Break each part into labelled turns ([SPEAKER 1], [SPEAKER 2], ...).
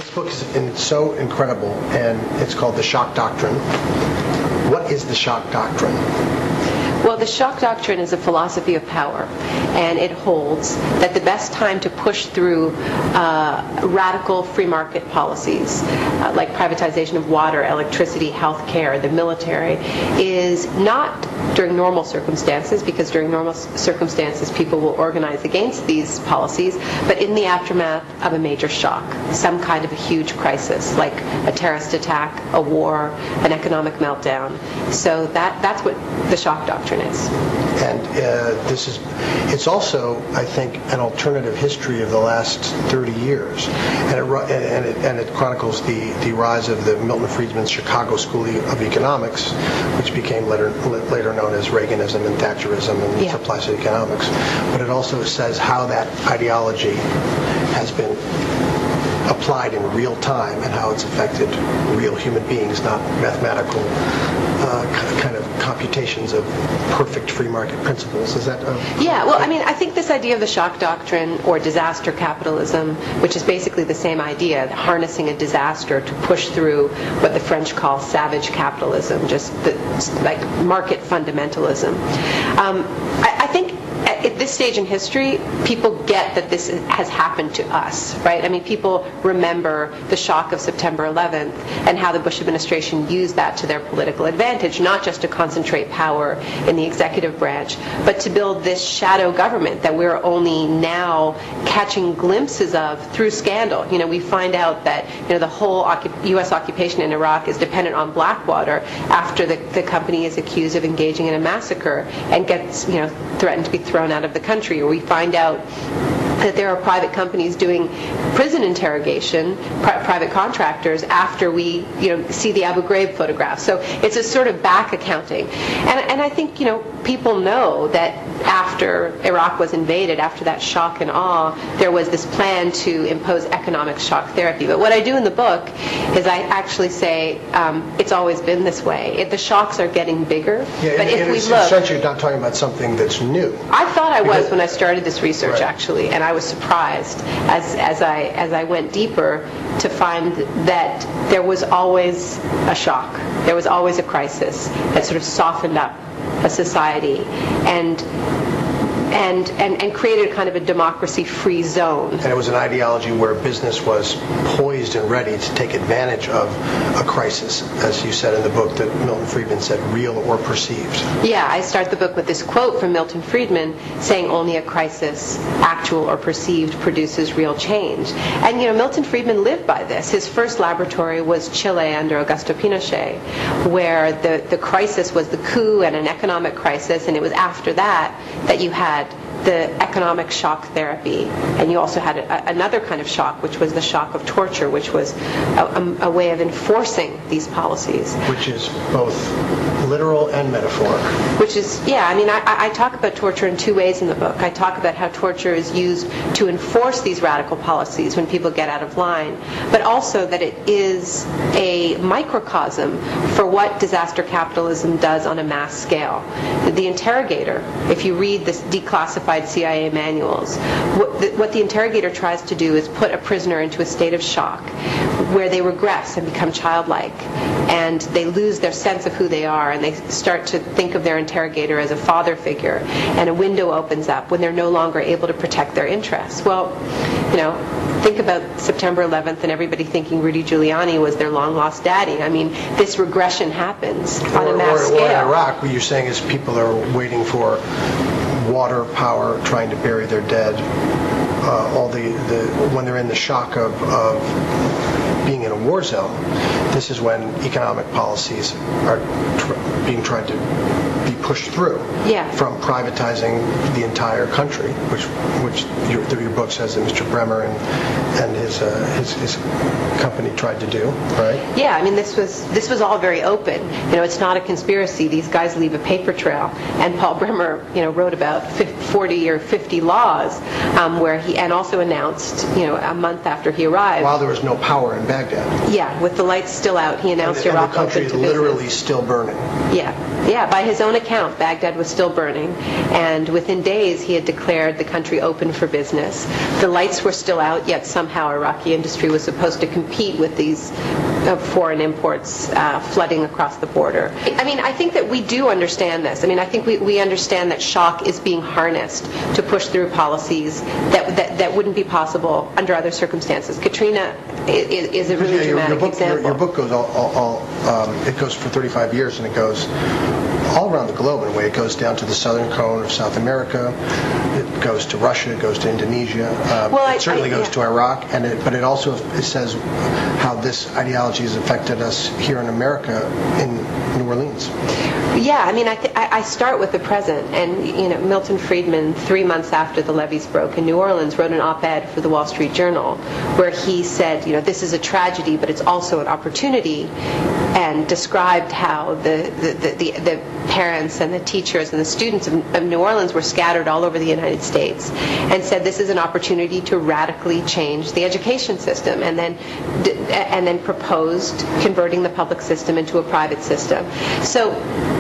[SPEAKER 1] This book is so incredible, and it's called The Shock Doctrine. What is the shock doctrine?
[SPEAKER 2] Well, the shock doctrine is a philosophy of power, and it holds that the best time to push through radical free market policies, like privatization of water, electricity, health care, the military, is not during normal circumstances, because during normal circumstances people will organize against these policies, but in the aftermath of a major shock, some kind of a huge crisis, like a terrorist attack, a war, an economic meltdown. So that's what the shock doctrine is.
[SPEAKER 1] And it's also, I think, an alternative history of the last 30 years. And it chronicles the rise of the Milton Friedman's Chicago School of Economics, which became later known as Reaganism and Thatcherism and supply side economics. But it also says how that ideology has been applied in real time and how it's affected real human beings, not mathematical kind of computations of perfect free market principles. Is that?
[SPEAKER 2] Yeah, well, I mean, I think this idea of the shock doctrine or disaster capitalism, which is basically the same idea, harnessing a disaster to push through what the French call savage capitalism, just like market fundamentalism. I think at this stage in history, people get that this has happened to us, right? I mean, people remember the shock of September 11th and how the Bush administration used that to their political advantage, not just to concentrate power in the executive branch, but to build this shadow government that we're only now catching glimpses of through scandal. You know, we find out that, you know, the whole U.S. occupation in Iraq is dependent on Blackwater after the company is accused of engaging in a massacre and gets, you know, threatened to be thrown out of the country, or we find out that there are private companies doing prison interrogation, private contractors, after we, you know, see the Abu Ghraib photographs. So it's a sort of back accounting. And I think, you know, people know that after Iraq was invaded, after that shock and awe, there was this plan to impose economic shock therapy. But what I do in the book is I actually say it's always been this way. The shocks are getting bigger.
[SPEAKER 1] Yeah,
[SPEAKER 2] but if we look,
[SPEAKER 1] essentially you're not talking about something that's new.
[SPEAKER 2] I thought I was when I started this research, actually, and I was surprised as I went deeper to find that there was always a shock. There was always a crisis that sort of softened up a society and created kind of a democracy-free zone.
[SPEAKER 1] And it was an ideology where business was poised and ready to take advantage of a crisis, as you said in the book that Milton Friedman said, real or perceived.
[SPEAKER 2] Yeah, I start the book with this quote from Milton Friedman saying only a crisis, actual or perceived, produces real change. And, you know, Milton Friedman lived by this. His first laboratory was Chile under Augusto Pinochet, where the crisis was the coup and an economic crisis, and it was after that you had the economic shock therapy, and you also had another kind of shock, which was the shock of torture, which was a way of enforcing these policies.
[SPEAKER 1] Which is both literal and metaphoric.
[SPEAKER 2] Which is, yeah, I mean, I talk about torture in two ways in the book. I talk about how torture is used to enforce these radical policies when people get out of line, but also that it is a microcosm for what disaster capitalism does on a mass scale. The interrogator, if you read this declassified CIA manuals, what the interrogator tries to do is put a prisoner into a state of shock where they regress and become childlike, and they lose their sense of who they are, and they start to think of their interrogator as a father figure, and a window opens up when they're no longer able to protect their interests. Well, you know, think about September 11th and everybody thinking Rudy Giuliani was their long-lost daddy. I mean, this regression happens on a mass scale.
[SPEAKER 1] Or in Iraq, what you're saying is people are waiting for water power, trying to bury their dead, when they're in the shock of being in a war zone. This is when economic policies are being tried to be pushed through.
[SPEAKER 2] Yeah. From
[SPEAKER 1] privatizing the entire country, which your book says that Mr. Bremer and his company tried to do, right?
[SPEAKER 2] Yeah, I mean, this was all very open. You know, it's not a conspiracy. These guys leave a paper trail, and Paul Bremer, you know, wrote about 40 or 50 laws where he, and also announced, you know, a month after he arrived.
[SPEAKER 1] While there was no power embedded. Baghdad.
[SPEAKER 2] Yeah, with the lights still out, he announced
[SPEAKER 1] And
[SPEAKER 2] Iraq
[SPEAKER 1] the country
[SPEAKER 2] open to
[SPEAKER 1] literally
[SPEAKER 2] business.
[SPEAKER 1] still burning.
[SPEAKER 2] Yeah, by his own account, Baghdad was still burning, and within days he had declared the country open for business. The lights were still out, yet somehow Iraqi industry was supposed to compete with these foreign imports flooding across the border. I mean, I think that we do understand this. I mean, I think we understand that shock is being harnessed to push through policies that wouldn't be possible under other circumstances. Katrina is a really dramatic example.
[SPEAKER 1] Your book goes it goes for 35 years, and it goes all around the globe in a way. It goes down to the southern cone of South America. It goes to Russia. It goes to Indonesia. It certainly goes to Iraq. But it also says how this ideology has affected us here in America in New Orleans.
[SPEAKER 2] Yeah, I mean, I start with the present, and Milton Friedman, 3 months after the levees broke in New Orleans, wrote an op-ed for the Wall Street Journal, where he said, this is a tragedy, but it's also an opportunity, and described how the parents and the teachers and the students of New Orleans were scattered all over the United States, and said this is an opportunity to radically change the education system, and then proposed converting the public system into a private system. So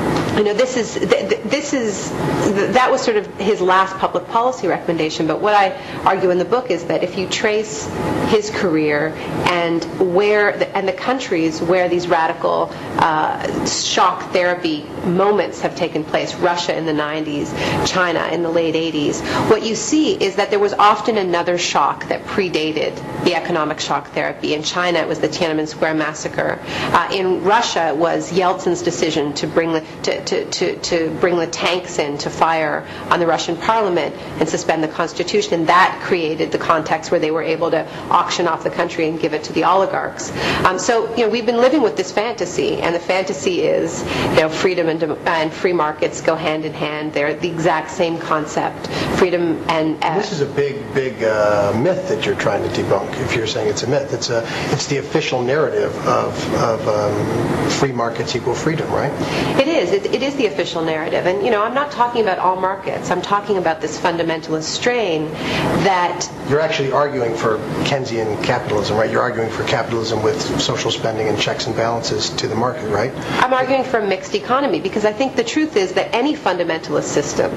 [SPEAKER 2] that was sort of his last public policy recommendation. But what I argue in the book is that if you trace his career and the countries where these radical shock therapy moments have taken place, Russia in the 90s, China in the late 80s, what you see is that there was often another shock that predated the economic shock therapy. In China, it was the Tiananmen Square massacre. In Russia, it was Yeltsin's decision to bring the tanks in to fire on the Russian parliament and suspend the constitution, and that created the context where they were able to auction off the country and give it to the oligarchs. So we've been living with this fantasy, and the fantasy is freedom and free markets go hand in hand. They're the exact same concept. Freedom and
[SPEAKER 1] this is a big myth that you're trying to debunk. If you're saying it's a myth, it's the official narrative of free markets equal freedom, right?
[SPEAKER 2] It is. It is the official narrative. And, I'm not talking about all markets. I'm talking about this fundamentalist strain that...
[SPEAKER 1] You're actually arguing for Keynesian capitalism, right? You're arguing for capitalism with social spending and checks and balances to the market, right?
[SPEAKER 2] I'm arguing for a mixed economy because I think the truth is that any fundamentalist system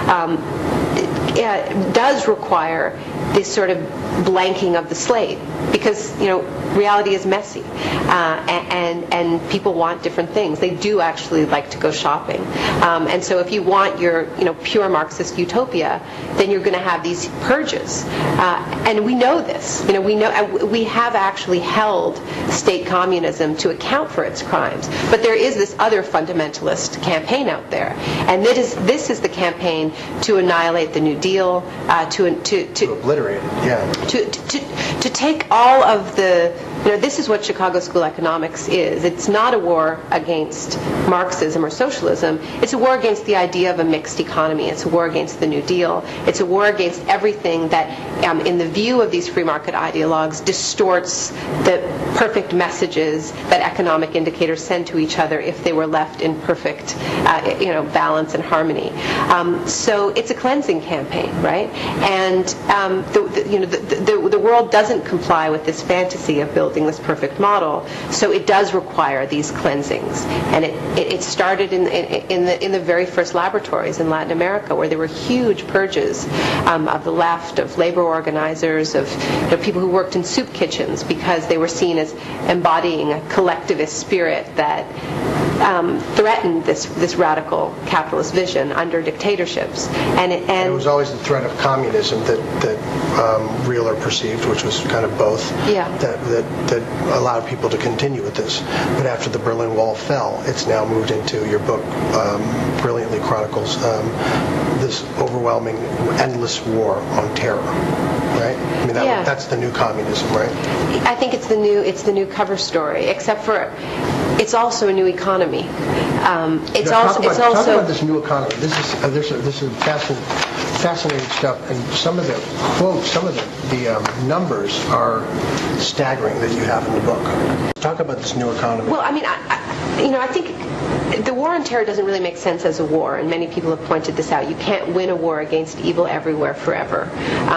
[SPEAKER 2] does require this sort of blanking of the slate because, reality is messy and people want different things. They do actually like to go shopping. And so if you want your, pure Marxist utopia, then you're going to have these purges. And we know this. We have actually held state communism to account for its crimes. But there is this other fundamentalist campaign out there. And this is the campaign to annihilate the New Deal, to
[SPEAKER 1] obliterate it, yeah.
[SPEAKER 2] To take all of the... this is what Chicago School economics is. It's not a war against Marxism or socialism. It's a war against the idea of a mixed economy. It's a war against the New Deal. It's a war against everything that, in the view of these free market ideologues, distorts the perfect messages that economic indicators send to each other if they were left in perfect, balance and harmony. So it's a cleansing campaign, right? And the world doesn't comply with this fantasy of building this perfect model, so it does require these cleansings. And it started in the very first laboratories in Latin America, where there were huge purges of the left, of labor organizers, of people who worked in soup kitchens, because they were seen as embodying a collectivist spirit that threatened this radical capitalist vision under dictatorships. And
[SPEAKER 1] it was always the threat of communism that real or perceived, which was kind of both, that allowed people to continue with this. But after the Berlin Wall fell, it's now moved into, your book brilliantly chronicles this overwhelming, endless war on terror, right? I mean, that's the new communism, right?
[SPEAKER 2] I think it's the new cover story, except for it's also a new economy.
[SPEAKER 1] Talk about this new economy. This is fascinating stuff, and some of the quotes, some of the numbers are staggering that you have in the book. Talk about this new economy.
[SPEAKER 2] Well, I mean, I think the war on terror doesn't really make sense as a war, and many people have pointed this out. You can't win a war against evil everywhere forever.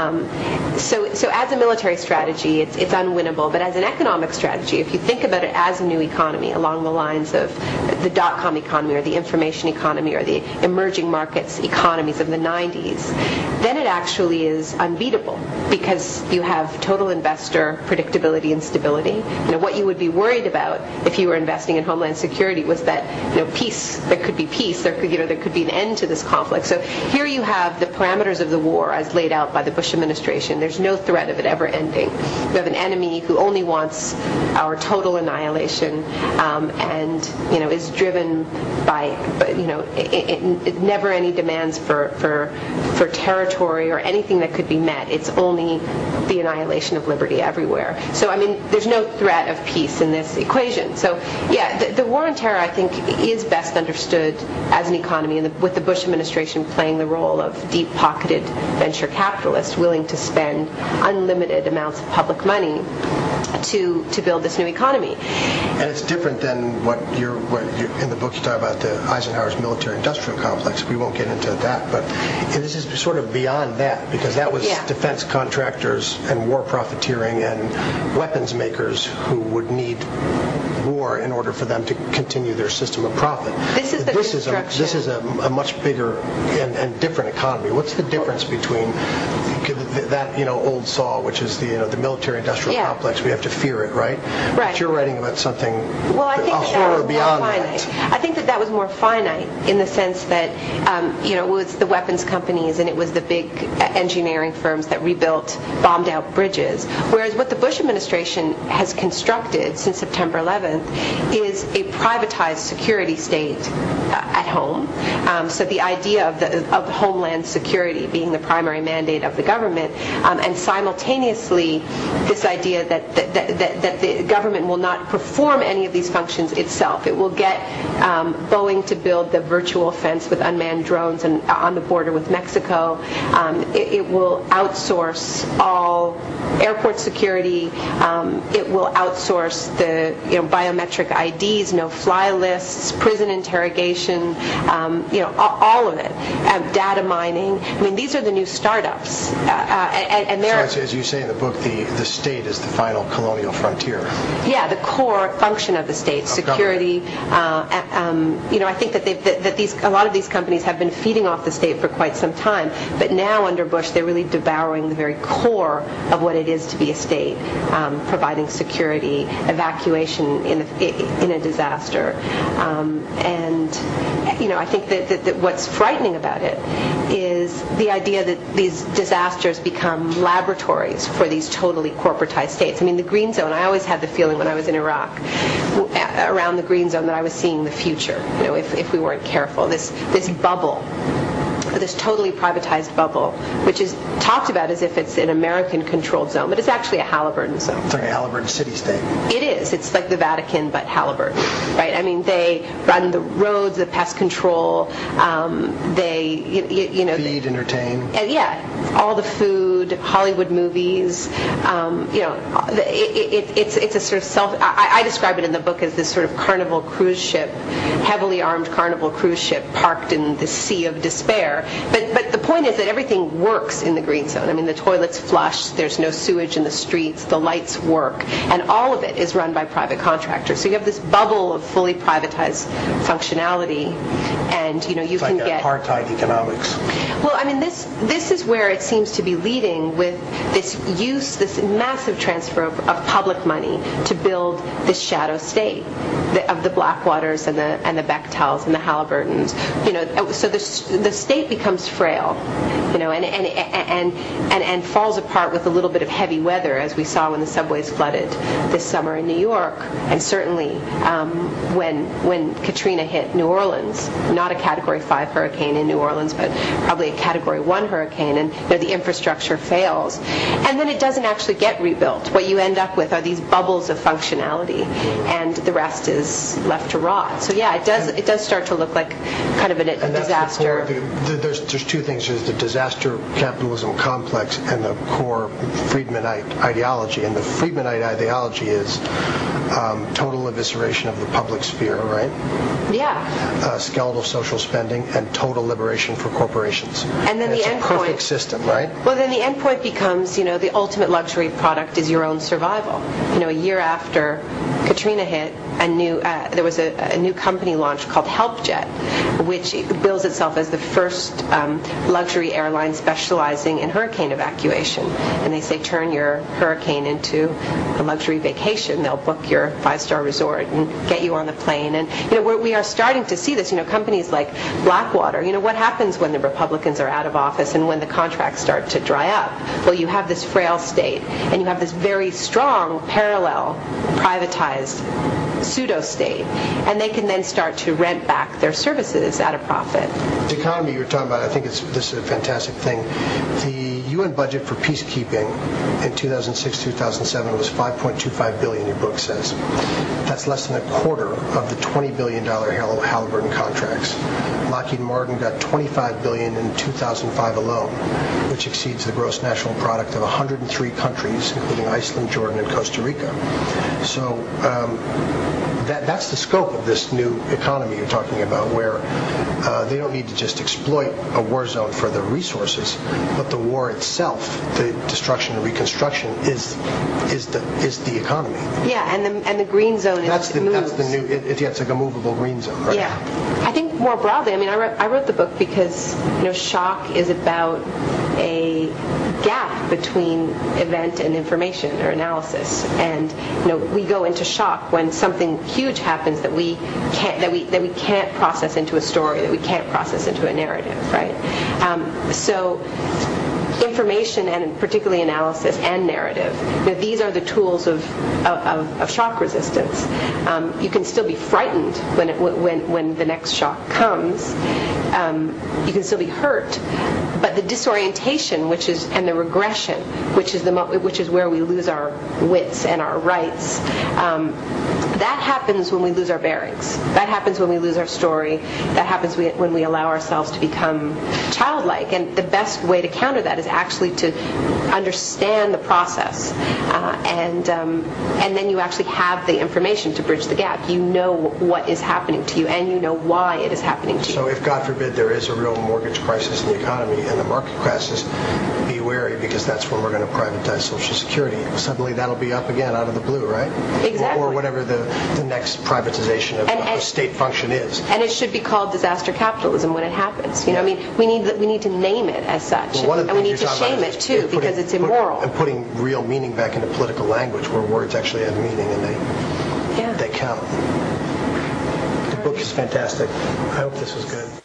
[SPEAKER 2] So as a military strategy, it's unwinnable. But as an economic strategy, if you think about it as a new economy along the lines of the dot-com economy or the information economy or the emerging markets economies of the 90s, then it actually is unbeatable because you have total investor predictability and stability. What you would be worried about if you were investing in Homeland Security was that peace. There could be peace. There could be an end to this conflict. So here you have the parameters of the war as laid out by the Bush administration. There's no threat of it ever ending. You have an enemy who only wants our total annihilation, and is driven by never any demands for territory or anything that could be met. It's only the annihilation of liberty everywhere. So I mean, there's no threat of peace in this equation. So yeah, the war on terror, I think, is best understood as an economy, and with the Bush administration playing the role of deep-pocketed venture capitalists willing to spend unlimited amounts of public money to build this new economy.
[SPEAKER 1] And it's different than what you're in the book you talk about the Eisenhower's military-industrial complex. We won't get into that, but this is sort of beyond that, because that was defense contractors and war profiteering and weapons makers who would need war in order for them to continue their system of profit.
[SPEAKER 2] This is
[SPEAKER 1] a much bigger and different economy. What's the difference between that old saw, which is the military-industrial complex? We have to fear it, right?
[SPEAKER 2] Right.
[SPEAKER 1] But you're writing about something,
[SPEAKER 2] I think
[SPEAKER 1] a horror beyond that.
[SPEAKER 2] I think that was more finite in the sense that it was the weapons companies and it was the big engineering firms that rebuilt bombed out bridges. Whereas what the Bush administration has constructed since September 11th is a privatized security state at home. So the idea of homeland security being the primary mandate of the government, and simultaneously this idea that the government will not perform any of these functions itself. It will get Boeing to build the virtual fence with unmanned drones and on the border with Mexico. It will outsource all airport security. It will outsource the biometric IDs, no-fly lists, prison interrogation, all of it, data mining. I mean, these are the new startups, and they're.
[SPEAKER 1] So as you say in the book, the state is the final colonial frontier.
[SPEAKER 2] Yeah, the core function of the state, security. I think that a lot of these companies have been feeding off the state for quite some time, but now under Bush, they're really devouring the very core of what it is to be a state, providing security, evacuation in a disaster, and I think that what's frightening about it is the idea that these disasters become laboratories for these totally corporatized states. I mean, the Green Zone, I always had the feeling when I was in Iraq, around the Green Zone, that I was seeing the future, if we weren't careful. This bubble, this totally privatized bubble, which is talked about as if it's an American-controlled zone, but it's actually a Halliburton zone.
[SPEAKER 1] It's like a Halliburton city-state.
[SPEAKER 2] It is. It's like the Vatican, but Halliburton, right? I mean, they run the roads, the pest control, they,
[SPEAKER 1] feed, entertain.
[SPEAKER 2] Yeah, all the food, Hollywood movies. It's a sort of I describe it in the book as this sort of Carnival cruise ship, heavily armed Carnival cruise ship parked in the sea of despair. But the point is that everything works in the Green Zone. I mean, the toilets flush, there's no sewage in the streets, the lights work, and all of it is run by private contractors. So you have this bubble of fully privatized functionality, and you can get
[SPEAKER 1] apartheid economics.
[SPEAKER 2] Well, I mean, this is where it seems to be leading with this massive transfer of public money to build this shadow state of the Blackwaters and the Bechtels and the Halliburtons. So the state becomes frail, and falls apart with a little bit of heavy weather, as we saw when the subways flooded this summer in New York, and certainly when Katrina hit New Orleans, not a Category 5 hurricane in New Orleans, but probably a Category 1 hurricane, and the infrastructure fails, and then it doesn't actually get rebuilt. What you end up with are these bubbles of functionality, and the rest is left to rot. So yeah, it does start to look like kind of a disaster.
[SPEAKER 1] The there's two things. There's the disaster capitalism complex and the core Friedmanite ideology. And the Friedmanite ideology is total evisceration of the public sphere, right?
[SPEAKER 2] Yeah.
[SPEAKER 1] Skeletal social spending and total liberation for corporations.
[SPEAKER 2] And then
[SPEAKER 1] it's
[SPEAKER 2] the
[SPEAKER 1] a
[SPEAKER 2] end
[SPEAKER 1] perfect
[SPEAKER 2] point,
[SPEAKER 1] system, right?
[SPEAKER 2] Well, then the end point becomes, the ultimate luxury product is your own survival. A year after Katrina hit, there was a new company launched called HelpJet, which bills itself as the first luxury airline specializing in hurricane evacuation. And they say, turn your hurricane into a luxury vacation. They'll book your 5-star resort and get you on the plane. And we are starting to see this. Companies like Blackwater. What happens when the Republicans are out of office and when the contracts start to dry up? Well, you have this frail state, and you have this very strong parallel privatized pseudo-state, and they can then start to rent back their services at a profit.
[SPEAKER 1] The economy you're talking about, I think this is a fantastic thing. The UN budget for peacekeeping in 2006-2007 was $5.25 billion, your book says. That's less than a quarter of the $20 billion Halliburton contracts. Lockheed Martin got $25 billion in 2005 alone, which exceeds the gross national product of 103 countries, including Iceland, Jordan, and Costa Rica. So that's the scope of this new economy you're talking about, where they don't need to just exploit a war zone for the resources, but the war itself, the destruction and reconstruction, is the economy.
[SPEAKER 2] Yeah, and the green zone
[SPEAKER 1] that's the new. It's like a movable green zone, right?
[SPEAKER 2] Yeah, I think more broadly. I wrote the book because shock is about a gap between event and information or analysis, and we go into shock when something huge happens that we can't process into a story, that we can't process into a narrative, right? So information, and particularly analysis and narrative, these are the tools of shock resistance. You can still be frightened when the next shock comes. You can still be hurt, but the disorientation, and the regression, which is where we lose our wits and our rights. That happens when we lose our bearings. That happens when we lose our story. That happens when we allow ourselves to become childlike. And the best way to counter that is actually to understand the process, and then you actually have the information to bridge the gap. You know what is happening to you, and you know why it is happening to you.
[SPEAKER 1] So if, God forbid, there is a real mortgage crisis in the economy and the market crashes, be wary, because that's when we're going to privatize Social Security. Suddenly that'll be up again out of the blue, right?
[SPEAKER 2] Exactly.
[SPEAKER 1] Or whatever the next privatization of a state function is.
[SPEAKER 2] And it should be called disaster capitalism when it happens. We need to name it as such,
[SPEAKER 1] well,
[SPEAKER 2] and we need to shame it too, because it's immoral.
[SPEAKER 1] And putting real meaning back into political language, where words actually have meaning and they count. The book is fantastic. I hope this was good.